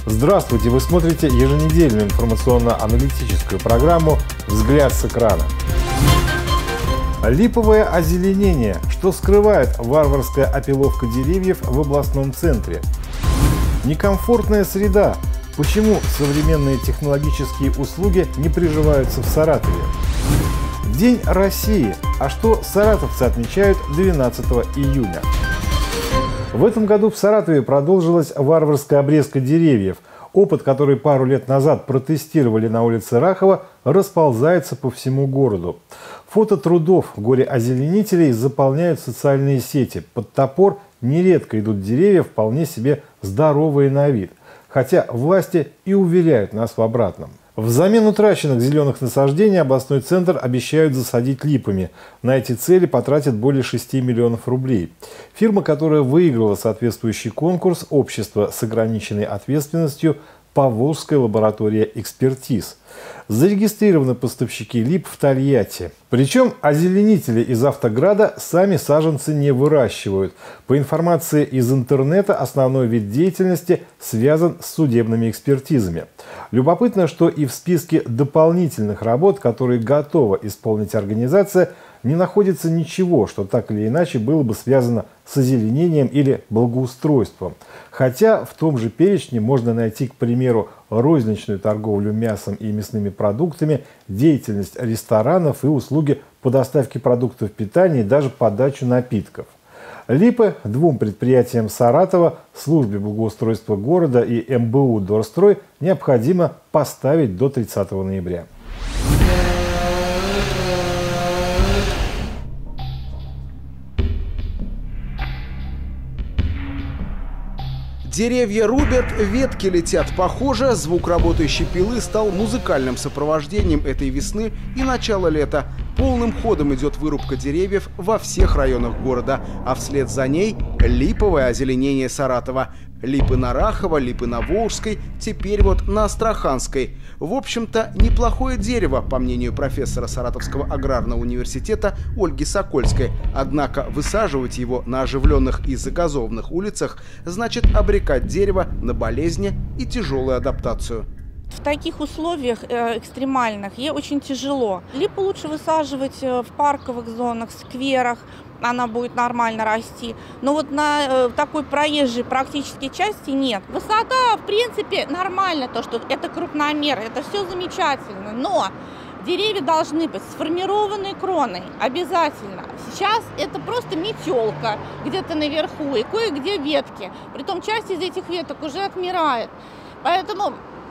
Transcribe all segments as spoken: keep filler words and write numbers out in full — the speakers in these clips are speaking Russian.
Здравствуйте! Вы смотрите еженедельную информационно-аналитическую программу «Взгляд с экрана». Липовое озеленение. Что скрывает варварская опиловка деревьев в областном центре? Некомфортная среда. Почему современные технологические услуги не приживаются в Саратове? День России. А что саратовцы отмечают двенадцатого июня? В этом году в Саратове продолжилась варварская обрезка деревьев. Опыт, который пару лет назад протестировали на улице Рахова, расползается по всему городу. Фото трудов горе-озеленителей заполняют социальные сети. Под топор нередко идут деревья вполне себе здоровые на вид. Хотя власти и уверяют нас в обратном. Взамен утраченных зеленых насаждений областной центр обещают засадить липами. На эти цели потратят более шести миллионов рублей. Фирма, которая выиграла соответствующий конкурс, общество с ограниченной ответственностью «Поволжская лаборатория экспертиз». Зарегистрированы поставщики лип в Тольятти. Причем озеленители из Автограда сами саженцы не выращивают. По информации из интернета, основной вид деятельности связан с судебными экспертизами. Любопытно, что и в списке дополнительных работ, которые готова исполнить организация, не находится ничего, что так или иначе было бы связано с озеленением или благоустройством. Хотя в том же перечне можно найти, к примеру, розничную торговлю мясом и мясными продуктами, деятельность ресторанов и услуги по доставке продуктов питания и даже подачу напитков. Липы двум предприятиям Саратова, службе благоустройства города и эм бэ у «Дорстрой» необходимо поставить до тридцатого ноября. Деревья рубят, ветки летят. Похоже, звук работающей пилы стал музыкальным сопровождением этой весны и начала лета. Полным ходом идет вырубка деревьев во всех районах города, а вслед за ней липовое озеленение Саратова. Липы на Рахова, липы на Волжской, теперь вот на Астраханской. В общем-то, неплохое дерево, по мнению профессора Саратовского аграрного университета Ольги Сокольской. Однако высаживать его на оживленных и загазованных улицах значит обрекать дерево на болезни и тяжелую адаптацию. В таких условиях э, экстремальных ей очень тяжело. Липу лучше высаживать в парковых зонах, скверах, она будет нормально расти. Но вот на э, такой проезжей практически части нет. Высота, в принципе, нормально, то, что это крупномер, это все замечательно. Но деревья должны быть сформированной кроной, обязательно. Сейчас это просто метелка где-то наверху и кое-где ветки. Притом часть из этих веток уже отмирает. Поэтому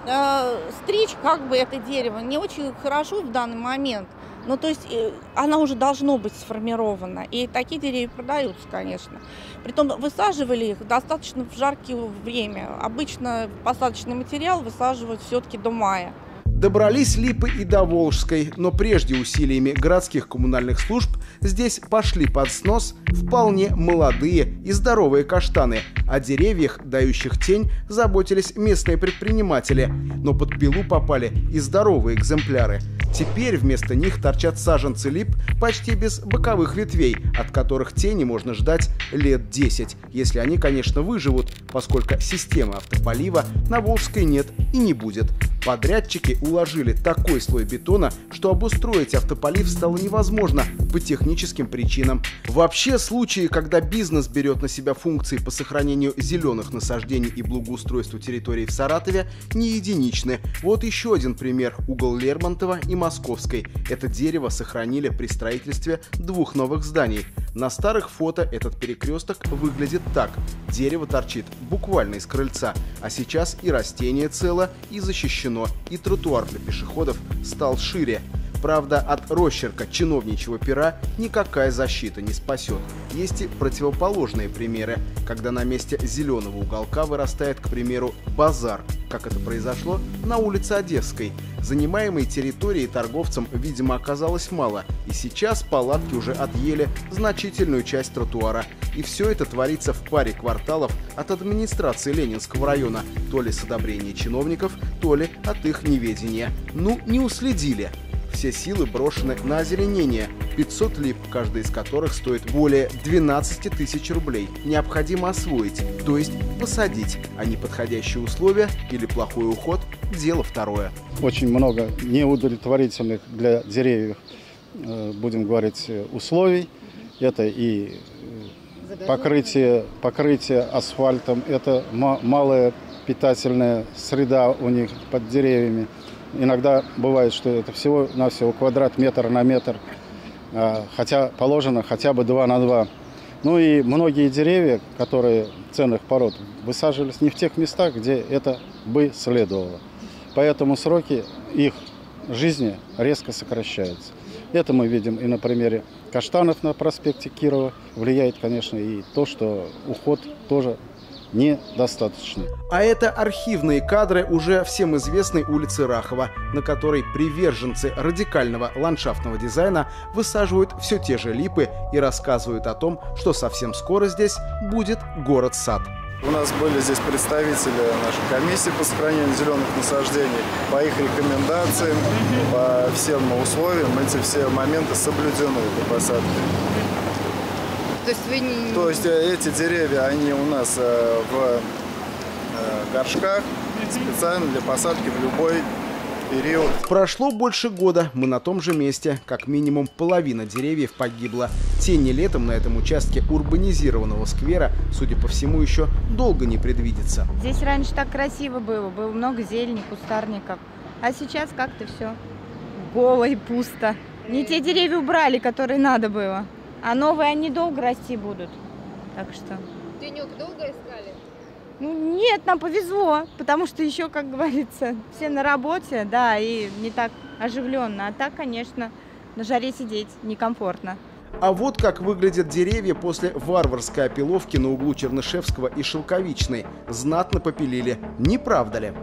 стричь как бы это дерево не очень хорошо в данный момент. Ну, то есть она уже должно быть сформирована. И такие деревья продаются, конечно. Притом высаживали их достаточно в жаркое время. Обычно посадочный материал высаживают все-таки до мая. Добрались липы и до Волжской, но прежде усилиями городских коммунальных служб здесь пошли под снос вполне молодые и здоровые каштаны. О деревьях, дающих тень, заботились местные предприниматели, но под пилу попали и здоровые экземпляры. Теперь вместо них торчат саженцы лип почти без боковых ветвей, от которых тени можно ждать лет десять, если они, конечно, выживут, поскольку системы автополива на Волжской нет и не будет. Подрядчики уложили такой слой бетона, что обустроить автополив стало невозможно по техническим причинам. Вообще, случаи, когда бизнес берет на себя функции по сохранению зеленых насаждений и благоустройству территории в Саратове, не единичны. Вот еще один пример – угол Лермонтова и Московской. Это дерево сохранили при строительстве двух новых зданий. На старых фото этот перекресток выглядит так. Дерево торчит буквально из крыльца, а сейчас и растение цело, и защищено, и тротуар для пешеходов стал шире. Правда, от росчерка чиновничьего пера никакая защита не спасет. Есть и противоположные примеры, когда на месте зеленого уголка вырастает, к примеру, базар, как это произошло на улице Одесской. Занимаемой территории торговцам, видимо, оказалось мало, и сейчас палатки уже отъели значительную часть тротуара. И все это творится в паре кварталов от администрации Ленинского района, то ли с одобрения чиновников, то ли от их неведения. Ну, не уследили. все силы брошены на озеленение. пятьсот лип, каждая из которых стоит более двенадцати тысяч рублей, необходимо освоить, то есть посадить, а неподходящие условия или плохой уход – дело второе. Очень много неудовлетворительных для деревьев, будем говорить, условий. Это и покрытие, покрытие асфальтом, это малая питательная среда у них под деревьями. Иногда бывает, что это всего-навсего квадрат метр на метр, хотя положено хотя бы два на два. Ну и многие деревья, которые ценных пород, высаживались не в тех местах, где это бы следовало. Поэтому сроки их жизни резко сокращаются. Это мы видим и на примере каштанов на проспекте Кирова. Влияет, конечно, и то, что уход тоже недостаточный. А это архивные кадры уже всем известной улицы Рахова, на которой приверженцы радикального ландшафтного дизайна высаживают все те же липы и рассказывают о том, что совсем скоро здесь будет город-сад. У нас были здесь представители нашей комиссии по сохранению зеленых насаждений. По их рекомендациям, по всем условиям эти все моменты соблюдены для посадки. То есть, вы не... То есть эти деревья, они у нас в горшках специально для посадки в любой период. Прошло больше года, мы на том же месте. Как минимум половина деревьев погибла. Тени летом на этом участке урбанизированного сквера, судя по всему, еще долго не предвидится. Здесь раньше так красиво было, было много зелени, кустарников. А сейчас как-то все голо и пусто. Не те деревья убрали, которые надо было. А новые они долго расти будут. Так что... Тенек долго искали? Ну, нет, нам повезло, потому что еще, как говорится, все на работе, да, и не так оживленно. А так, конечно, на жаре сидеть некомфортно. А вот как выглядят деревья после варварской опиловки на углу Чернышевского и Шелковичной. Знатно попилили. Не правда ли?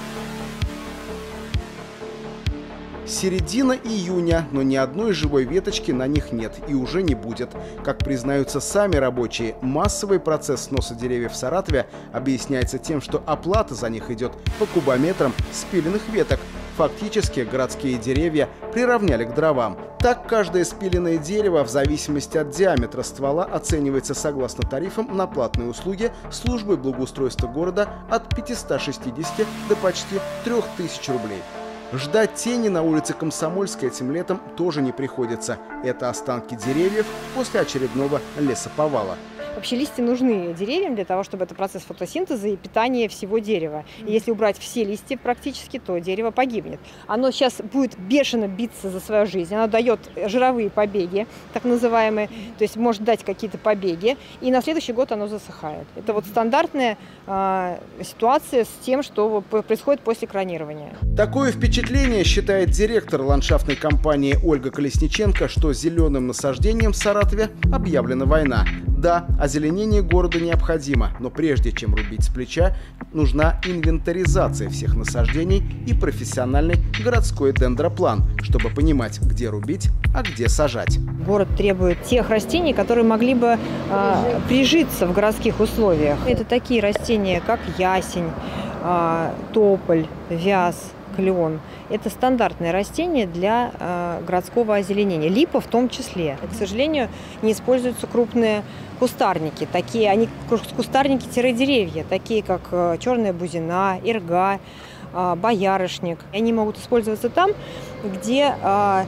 Середина июня, но ни одной живой веточки на них нет и уже не будет. Как признаются сами рабочие, массовый процесс сноса деревьев в Саратове объясняется тем, что оплата за них идет по кубометрам спиленных веток. Фактически городские деревья приравняли к дровам. Так, каждое спиленное дерево в зависимости от диаметра ствола оценивается согласно тарифам на платные услуги службы благоустройства города от пятисот шестидесяти до почти трёх тысяч рублей. Ждать тени на улице Комсомольской этим летом тоже не приходится. Это останки деревьев после очередного лесоповала. Вообще листья нужны деревьям для того, чтобы это процесс фотосинтеза и питания всего дерева. И если убрать все листья практически, то дерево погибнет. Оно сейчас будет бешено биться за свою жизнь. Оно дает жировые побеги, так называемые, то есть может дать какие-то побеги, и на следующий год оно засыхает. Это вот стандартная э, ситуация с тем, что происходит после кронирования. Такое впечатление, считает директор ландшафтной компании Ольга Колесниченко, что зеленым насаждением в Саратове объявлена война. Да, озеленение города необходимо, но прежде чем рубить с плеча, нужна инвентаризация всех насаждений и профессиональный городской дендроплан, чтобы понимать, где рубить, а где сажать. Город требует тех растений, которые могли бы э, прижиться в городских условиях. Это такие растения, как ясень, э, тополь, вяз, клен. Это стандартные растения для э, городского озеленения, липа в том числе. К сожалению, не используются крупные кустарники, такие, они кустарники-деревья, такие как э, черная бузина, ирга, э, боярышник. Они могут использоваться там, где э,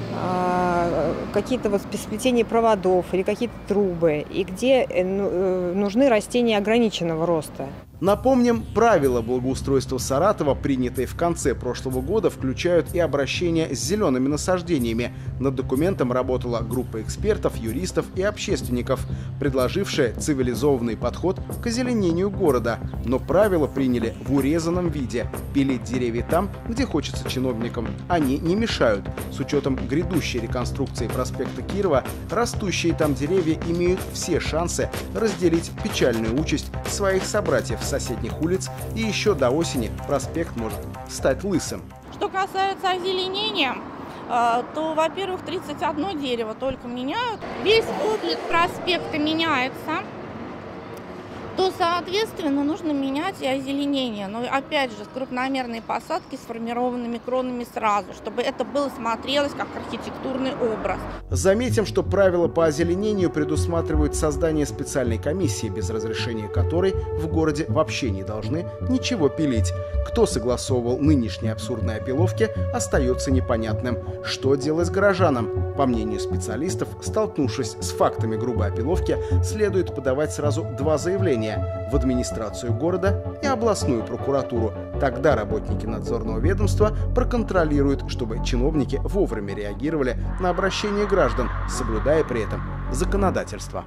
э, какие-то вот сплетения проводов или какие-то трубы, и где э, нужны растения ограниченного роста. Напомним, правила благоустройства Саратова, принятые в конце прошлого года, включают и обращение с зелеными насаждениями. Над документом работала группа экспертов, юристов и общественников, предложившая цивилизованный подход к озеленению города. Но правила приняли в урезанном виде. Пилить деревья там, где хочется чиновникам, они не мешают. С учетом грядущей реконструкции проспекта Кирова, растущие там деревья имеют все шансы разделить печальную участь своих собратьев с соседних улиц, и еще до осени проспект может стать лысым. Что касается озеленения, то, во-первых, тридцать одно дерево только меняют. Весь облик проспекта меняется. то, соответственно, нужно менять и озеленение. Но, опять же, с крупномерной посадки, сформированными кронами сразу, чтобы это было смотрелось как архитектурный образ. Заметим, что правила по озеленению предусматривают создание специальной комиссии, без разрешения которой в городе вообще не должны ничего пилить. Кто согласовывал нынешние абсурдные опиловки, остается непонятным. Что делать горожанам? По мнению специалистов, столкнувшись с фактами грубой опиловки, следует подавать сразу два заявления – в администрацию города и областную прокуратуру. Тогда работники надзорного ведомства проконтролируют, чтобы чиновники вовремя реагировали на обращение граждан, соблюдая при этом законодательство.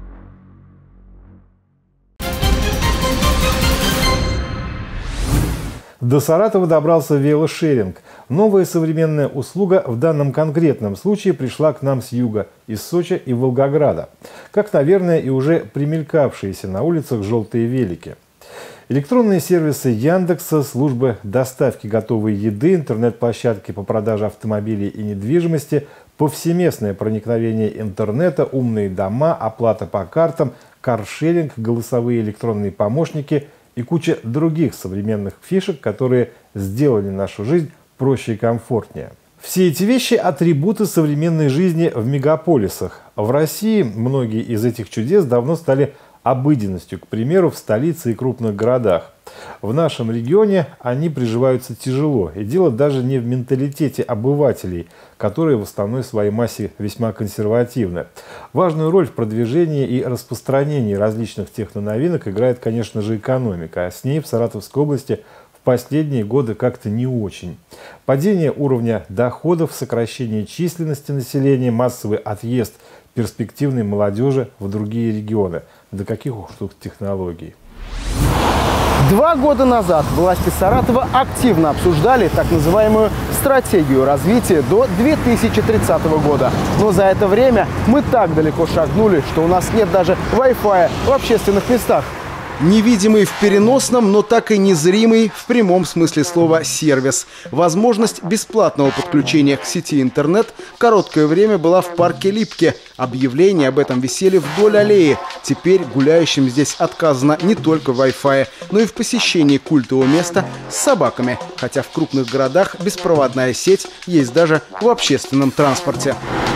До Саратова добрался велошеринг. Новая современная услуга в данном конкретном случае пришла к нам с юга, из Сочи и Волгограда. Как, наверное, и уже примелькавшиеся на улицах желтые велики. Электронные сервисы Яндекса, службы доставки готовой еды, интернет-площадки по продаже автомобилей и недвижимости, повсеместное проникновение интернета, умные дома, оплата по картам, каршеринг, голосовые электронные помощники и куча других современных фишек, которые сделали нашу жизнь проще и комфортнее. Все эти вещи – атрибуты современной жизни в мегаполисах. В России многие из этих чудес давно стали обыденностью, к примеру, в столице и крупных городах. В нашем регионе они приживаются тяжело. И дело даже не в менталитете обывателей, которые в основной своей массе весьма консервативны. Важную роль в продвижении и распространении различных техноновинок играет, конечно же, экономика. А с ней в Саратовской области в последние годы как-то не очень. Падение уровня доходов, сокращение численности населения, массовый отъезд перспективной молодежи в другие регионы. До каких уж тут технологий. Два года назад власти Саратова активно обсуждали так называемую стратегию развития до две тысячи тридцатого года. Но за это время мы так далеко шагнули, что у нас нет даже Wi-Fi в общественных местах. Невидимый в переносном, но так и незримый в прямом смысле слова сервис. Возможность бесплатного подключения к сети интернет короткое время была в парке Липки. Объявления об этом висели вдоль аллеи. Теперь гуляющим здесь отказано не только в Wi-Fi, но и в посещении культового места с собаками. Хотя в крупных городах беспроводная сеть есть даже в общественном транспорте.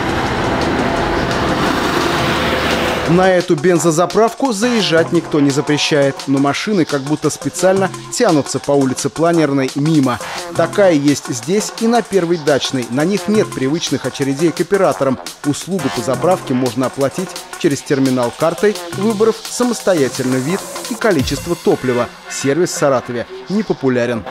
На эту бензозаправку заезжать никто не запрещает, но машины как будто специально тянутся по улице Планерной мимо. Такая есть здесь и на Первой Дачной. На них нет привычных очередей к операторам. Услугу по заправке можно оплатить через терминал картой, выбрав самостоятельно вид и количество топлива. Сервис в Саратове не популярен.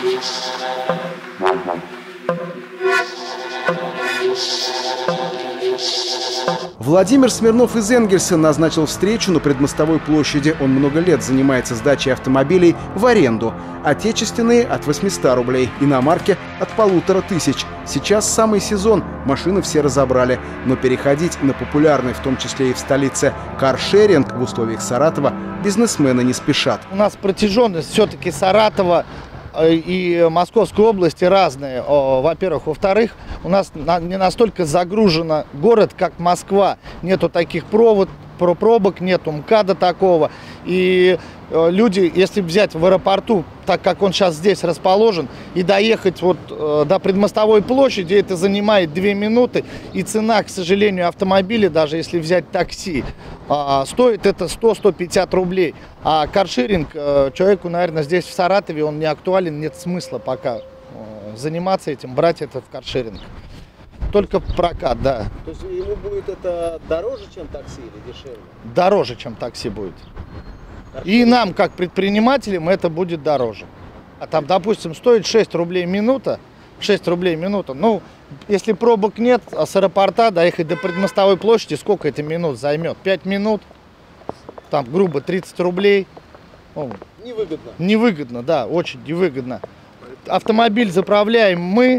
Владимир Смирнов из Энгельса назначил встречу на предмостовой площади. Он много лет занимается сдачей автомобилей в аренду. Отечественные от восьмисот рублей, иномарки от полутора тысяч. Сейчас самый сезон, машины все разобрали. Но переходить на популярный, в том числе и в столице, каршеринг в условиях Саратова бизнесмены не спешат. У нас протяженность все-таки Саратова и Московской области разные, во-первых. Во-вторых, у нас не настолько загружен город, как Москва. Нету таких провод, пробок, нету МКАДа такого. И люди, если взять в аэропорту, так как он сейчас здесь расположен, и доехать вот до предмостовой площади, это занимает две минуты. И цена, к сожалению, автомобиля, даже если взять такси, стоит это сто — сто пятьдесят рублей. А каршеринг человеку, наверное, здесь в Саратове он не актуален, нет смысла пока заниматься этим, брать это в каршеринг. Только прокат, да. То есть ему будет это дороже, чем такси, или дешевле? Дороже, чем такси будет. И нам, как предпринимателям, это будет дороже. А там, допустим, стоит шесть рублей минута, шесть рублей минута. Ну, если пробок нет, а с аэропорта доехать до предмостовой площади, сколько это минут займет? пять минут, там, грубо, тридцать рублей. Ну, невыгодно. Невыгодно, да, очень невыгодно. Автомобиль заправляем мы,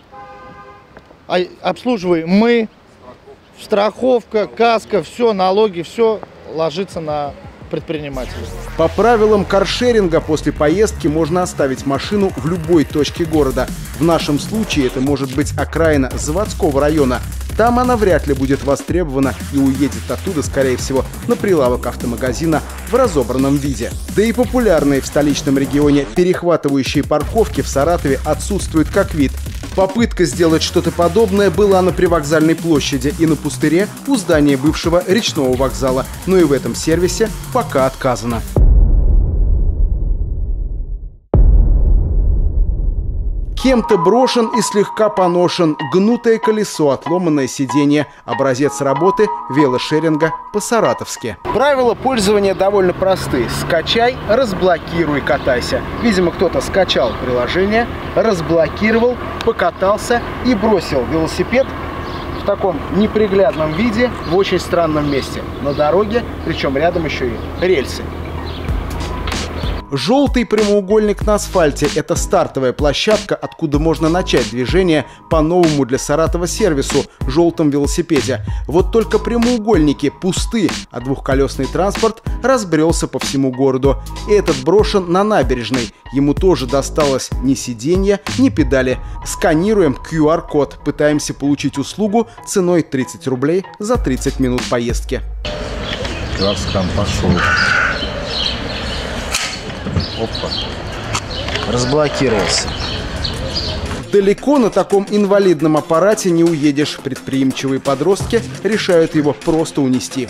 обслуживаем мы, страховка, каска, все, налоги, все ложится на предпринимателей. По правилам каршеринга после поездки можно оставить машину в любой точке города. В нашем случае это может быть окраина заводского района. Там она вряд ли будет востребована и уедет оттуда, скорее всего, на прилавок автомагазина в разобранном виде. Да и популярные в столичном регионе перехватывающие парковки в Саратове отсутствуют как вид. Попытка сделать что-то подобное была на Привокзальной площади и на Пустыре у здания бывшего речного вокзала, но и в этом сервисе пока отказано. Кем-то брошен и слегка поношен, гнутое колесо, отломанное сиденье. Образец работы велошеринга по-саратовски. Правила пользования довольно просты. Скачай, разблокируй, катайся. Видимо, кто-то скачал приложение, разблокировал, покатался и бросил велосипед в таком неприглядном виде в очень странном месте. На дороге, причем рядом еще и рельсы. Желтый прямоугольник на асфальте – это стартовая площадка, откуда можно начать движение по новому для Саратова сервису – желтом велосипеде. Вот только прямоугольники пусты, а двухколесный транспорт разбрелся по всему городу. И этот брошен на набережной. Ему тоже досталось ни сиденья, ни педали. Сканируем ку ар код, пытаемся получить услугу ценой тридцать рублей за тридцать минут поездки. ку ар-скан пошел. Опа. Разблокировался. Далеко на таком инвалидном аппарате не уедешь. Предприимчивые подростки решают его просто унести.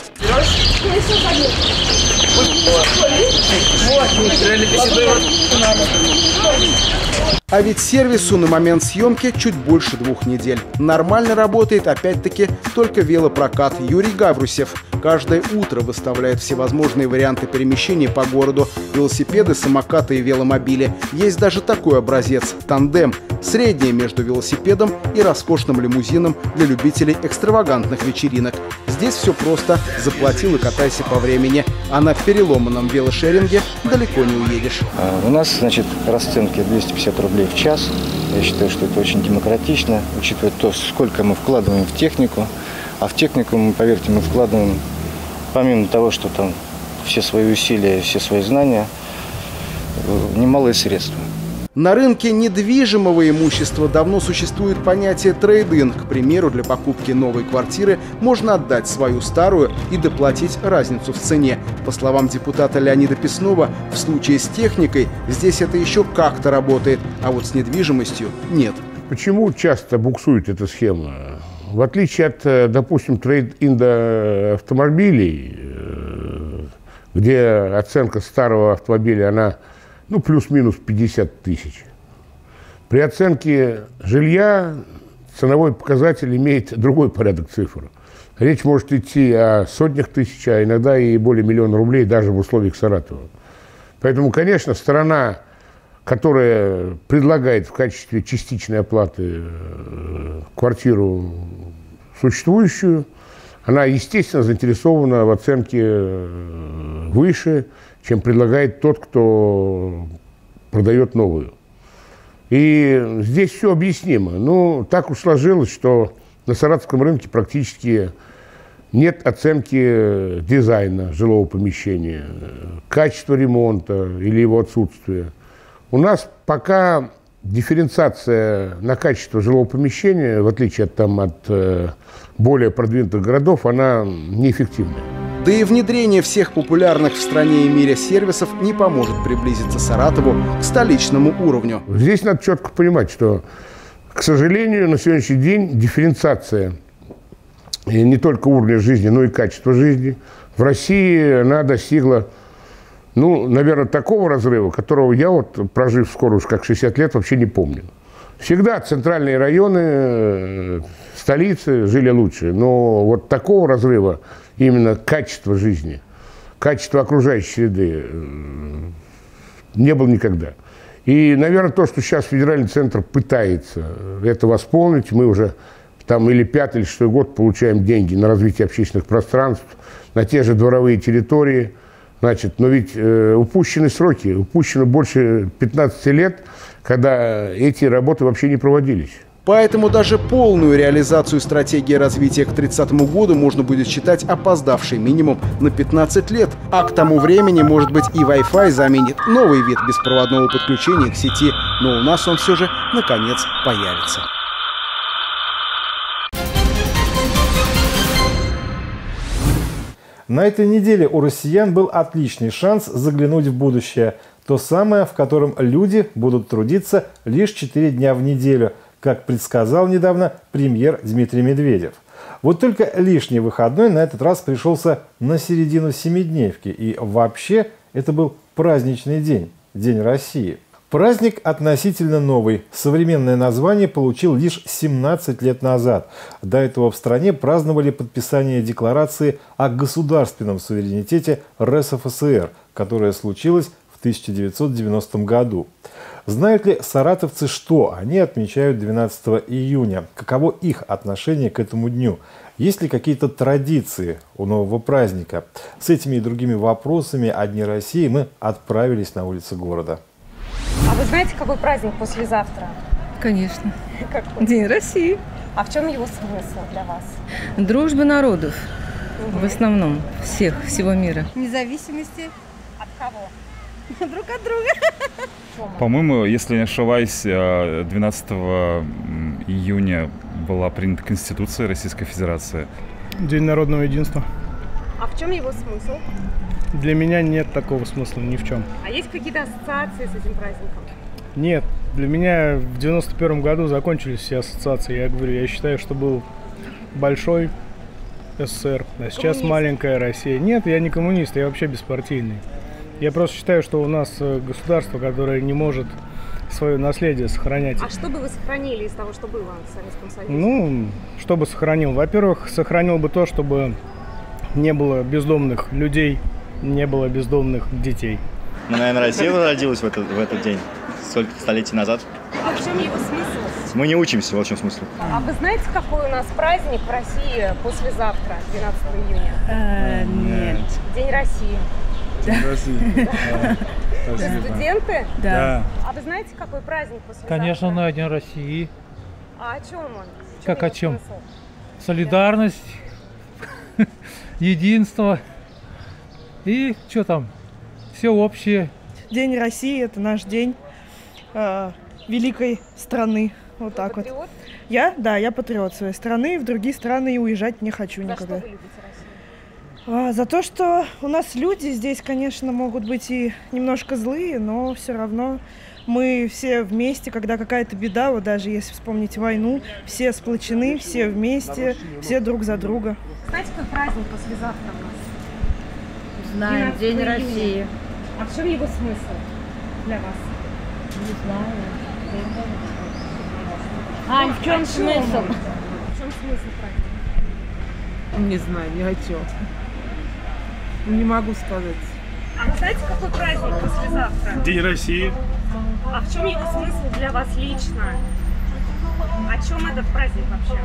А ведь сервису на момент съемки чуть больше двух недель. Нормально работает, опять-таки, только велопрокат. Юрий Гаврусев каждое утро выставляет всевозможные варианты перемещения по городу. Велосипеды, самокаты и веломобили. Есть даже такой образец – тандем. Среднее между велосипедом и роскошным лимузином для любителей экстравагантных вечеринок. Здесь все просто. Заплатил и катайся по времени. А на переломанном велошеринге далеко не уедешь. А у нас, значит, расценки двести пятьдесят рублей в час. Я считаю, что это очень демократично, учитывая то, сколько мы вкладываем в технику. А в технику, мы, поверьте, мы вкладываем, помимо того, что там все свои усилия, все свои знания, немалые средства. На рынке недвижимого имущества давно существует понятие трейд-ин. К примеру, для покупки новой квартиры можно отдать свою старую и доплатить разницу в цене. По словам депутата Леонида Песнова, в случае с техникой здесь это еще как-то работает, а вот с недвижимостью нет. Почему часто буксует эта схема? В отличие от, допустим, трейд-ин автомобилей, где оценка старого автомобиля, она ну, плюс-минус пятьдесят тысяч. При оценке жилья ценовой показатель имеет другой порядок цифр. Речь может идти о сотнях тысяч, а иногда и более миллиона рублей даже в условиях Саратова. Поэтому, конечно, сторона, которая предлагает в качестве частичной оплаты квартиру существующую, она, естественно, заинтересована в оценке выше, чем предлагает тот, кто продает новую. И здесь все объяснимо. Ну, так уж сложилось, что на саратовском рынке практически нет оценки дизайна жилого помещения, качества ремонта или его отсутствия. У нас пока дифференциация на качество жилого помещения, в отличие от, там, от э, более продвинутых городов, она неэффективная. Да и внедрение всех популярных в стране и мире сервисов не поможет приблизиться Саратову к столичному уровню. Здесь надо четко понимать, что, к сожалению, на сегодняшний день дифференциация не только уровня жизни, но и качества жизни в России она достигла, ну, наверное, такого разрыва, которого я, вот, прожив скоро уж как шестьдесят лет, вообще не помню. Всегда центральные районы, столицы жили лучше, но вот такого разрыва именно качества жизни, качества окружающей среды не было никогда. И, наверное, то, что сейчас федеральный центр пытается это восполнить, мы уже там или пятый, или шестой год получаем деньги на развитие общественных пространств, на те же дворовые территории. Значит, но ведь э, упущены сроки, упущено больше пятнадцати лет, когда эти работы вообще не проводились. Поэтому даже полную реализацию стратегии развития к тридцатому году можно будет считать опоздавшей минимум на пятнадцать лет. А к тому времени, может быть, и Wi-Fi заменит новый вид беспроводного подключения к сети. Но у нас он все же, наконец, появится. На этой неделе у россиян был отличный шанс заглянуть в будущее. То самое, в котором люди будут трудиться лишь четыре дня в неделю, как предсказал недавно премьер Дмитрий Медведев. Вот только лишний выходной на этот раз пришелся на середину семидневки. И вообще это был праздничный день, День России. Праздник относительно новый. Современное название получил лишь семнадцать лет назад. До этого в стране праздновали подписание декларации о государственном суверенитете РСФСР, которая случилась в тысяча девятьсот девяностом году. Знают ли саратовцы, что они отмечают двенадцатого июня? Каково их отношение к этому дню? Есть ли какие-то традиции у нового праздника? С этими и другими вопросами о Дне России мы отправились на улицы города. А вы знаете, какой праздник послезавтра? Конечно. Какой? День России. А в чем его смысл для вас? Дружба народов. Угу. В основном. Всех, всего мира. Независимости. От кого? Друг от друга. По-моему, если не ошибаюсь, двенадцатого июня была принята Конституция Российской Федерации. День народного единства. А в чем его смысл? Для меня нет такого смысла ни в чем. А есть какие-то ассоциации с этим праздником? Нет. Для меня в девяносто первом году закончились все ассоциации. Я говорю, я считаю, что был большой СССР, а сейчас коммунист. Маленькая Россия. Нет, я не коммунист, я вообще беспартийный. Я просто считаю, что у нас государство, которое не может свое наследие сохранять. А что бы вы сохранили из того, что было в Советском Союзе? Ну, что бы сохранил? Во-первых, сохранил бы то, чтобы не было бездомных людей, не было бездомных детей. Ну, наверное, Россия родилась в этот, в этот день, сколько столетий назад. А в чем его смысл? Мы не учимся, вот в чем смысл. А вы знаете, какой у нас праздник в России послезавтра, двенадцатого июня? А, нет. День России. День России. Студенты? Да. А вы знаете, какой праздник послезавтра? Конечно, на День России. А о чем он? Как о чем? Солидарность, единство и что там? Все общее. День России – это наш день э, великой страны. Вот так вот. Патриот? Я? Да, я патриот своей страны. В другие страны и уезжать не хочу никогда. За что вы любите Россию? А, за то, что у нас люди здесь, конечно, могут быть и немножко злые, но все равно мы все вместе, когда какая-то беда, вот даже если вспомнить войну, все сплочены, все вместе, все друг за друга. Знаете, какой праздник послезавтра у нас? Знаем, День России. А в чем его смысл для вас? Не знаю. Ань, в чем смысл? В чем смысл праздника? Не знаю, ни о чем. Не могу сказать. А вы знаете, какой праздник послезавтра? День России. А в чем его смысл для вас лично? О чем этот праздник вообще?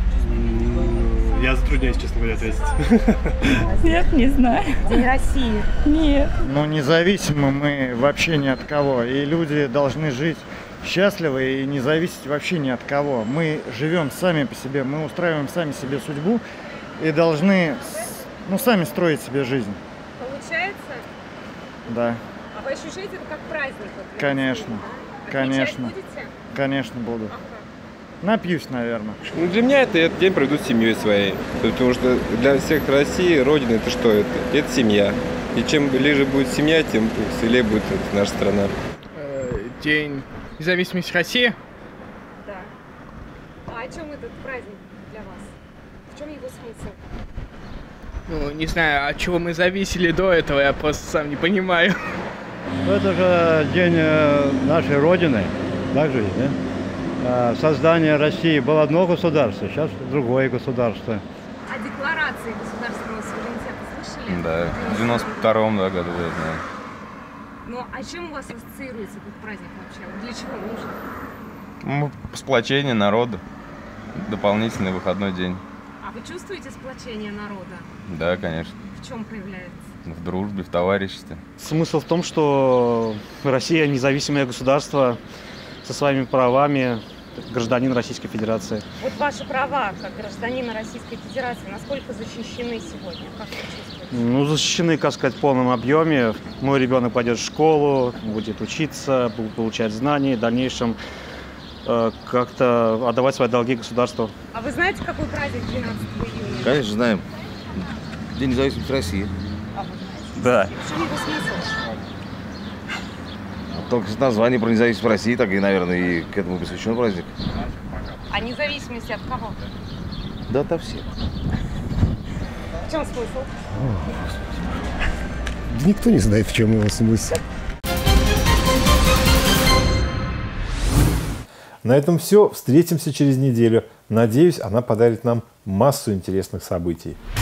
Я затрудняюсь, честно говоря, ответить. Нет, не знаю. День России. Нет. Ну, независимы мы вообще ни от кого. И люди должны жить счастливо и не зависеть вообще ни от кого. Мы живем сами по себе, мы устраиваем сами себе судьбу и должны, ну, сами строить себе жизнь. Получается? Да. А вы ощущаете это как праздник? Вот, Конечно. да? Конечно. Будете? Конечно, буду. Ага. Напьюсь, наверное. Ну, для меня это этот день проведу с семьей своей. Потому что для всех России Родина это что? Это, это семья. И чем ближе будет семья, тем веселее будет наша страна. День независимости России. Да. А о чем этот праздник для вас? В чем его смысл? Ну, не знаю, от чего мы зависели до этого, я просто сам не понимаю. Это же день нашей Родины, так же, да? Создание России было одно государство, сейчас другое государство. О декларации государственного суверенитета слышали? Да, в девяносто втором да, году, я знаю. Ну, а чем у вас ассоциируется этот праздник вообще? Для чего нужен? Ну, сплочение народа, дополнительный выходной день. А вы чувствуете сплочение народа? Да, конечно. В чем проявляется? В дружбе, в товариществе. Смысл в том, что Россия независимое государство со своими правами, гражданин Российской Федерации. Вот ваши права как гражданина Российской Федерации, насколько защищены сегодня? Как вы чувствуете? Ну, защищены, как сказать, в полном объеме. Мой ребенок пойдет в школу, будет учиться, будет получать знания, в дальнейшем э, как-то отдавать свои долги государству. А вы знаете, какой праздник двенадцатого июня? Конечно, знаем. День независимости России. А вы знаете? Да. В чем его смысл? Только с названия про независимость России, так и, наверное, и к этому посвящен праздник. А независимость от кого? Да, ото всех. В чем смысл? Никто не знает, в чем его смысл. На этом все. Встретимся через неделю. Надеюсь, она подарит нам массу интересных событий.